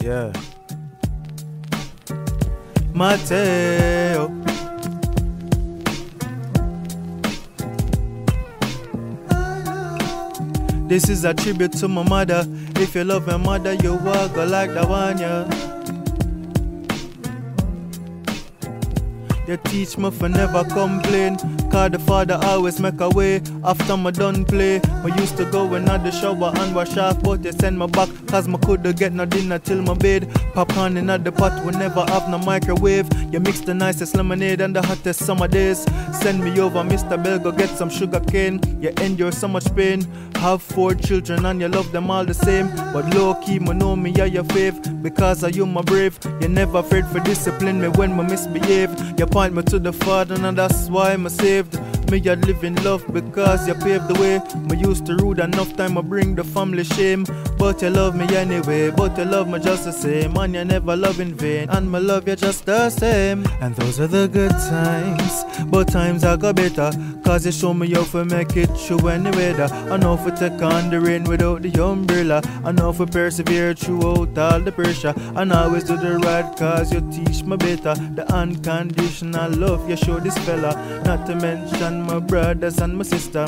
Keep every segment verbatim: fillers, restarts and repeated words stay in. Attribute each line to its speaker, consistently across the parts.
Speaker 1: Yeah. Mateo. This is a tribute to my mother. If you love your mother, you walk like the one, yeah. You teach me for never complain, cause the father always make a way after me done play. Me used to go in the shower and wash off, but they send me back cause me coulda get no dinner till my bed. Popcorn in the pot, we never have no microwave. You mix the nicest lemonade and the hottest summer days. Send me over, Mister Bell, go get some sugar cane. You endure so much pain. Have four children and you love them all the same. But low key, me know me are your fave, because of you my brave. You never afraid for discipline me when me misbehave. You point me to the Father and that's why I'm saved. Me a live in love because you paved the way. Me used to rude enough time I bring the family shame. But you love me anyway, but you love me just the same. And you never love in vain, and me love you just the same. And those are the good times, but times I got better, cause you show me how to make it through any weather. I know if we take on the rain without the umbrella. I know if we persevere throughout all the pressure. And always do the right cause you teach me better. The unconditional love you show this fella. Not to mention my brothers and my sister.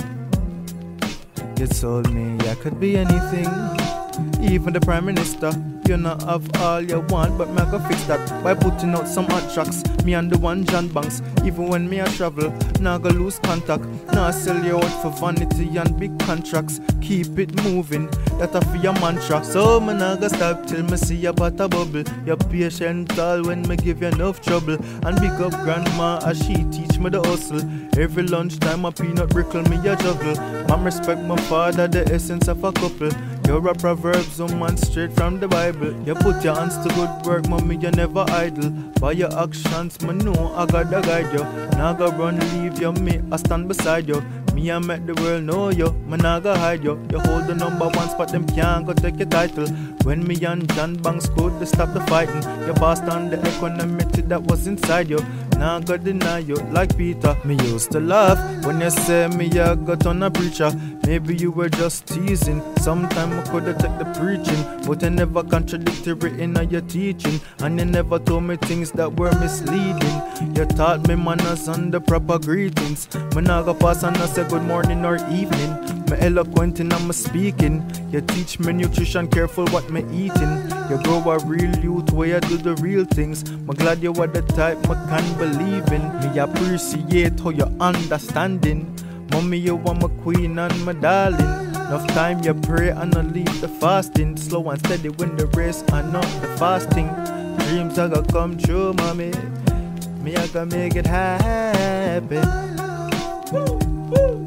Speaker 1: You told me I could be anything, even the Prime Minister. You not have all you want, but me I go fix that by putting out some hot tracks. Me and the one John Banks. Even when me I travel, now go lose contact. Now sell you out for vanity and big contracts. Keep it moving, that a for your mantra. So me nah go stop till me see your butter bubble. You're patient all when me give you enough trouble. And big up grandma as she teach me the hustle. Every lunchtime a peanut brickle me a juggle. Mom respect my father, the essence of a couple. You're a Proverbs woman straight from the Bible. You put your hands to good work, mommy, you never idle. By your actions, me know I gotta guide you. Now go run, leave you, me, I stand beside you. Me, I make the world know you, me nah go hide you. You hold the number one spot, them can't go take your title. When me and John Banks could they stop the fighting. You passed on the equanimity that was inside you. Now I go deny you like Peter. Me used to laugh when you say me I got on a preacher. Maybe you were just teasing. Sometime I coulda take the preaching, but you never contradictory in your teaching. And you never told me things that were misleading. You taught me manners and the proper greetings. Me nah go pass and I say good morning or evening. Me eloquent in my speaking. You teach me nutrition, careful what me eating. You grow a real youth where you do the real things. Me glad you are the type me can believe in. Me appreciate how you understanding. Mommy, you are my queen and my darling. Enough time you pray and I leave the fasting. Slow and steady when the race and not the fasting. Dreams are gonna come true, mommy. Me I gonna make it happen. Woo, woo.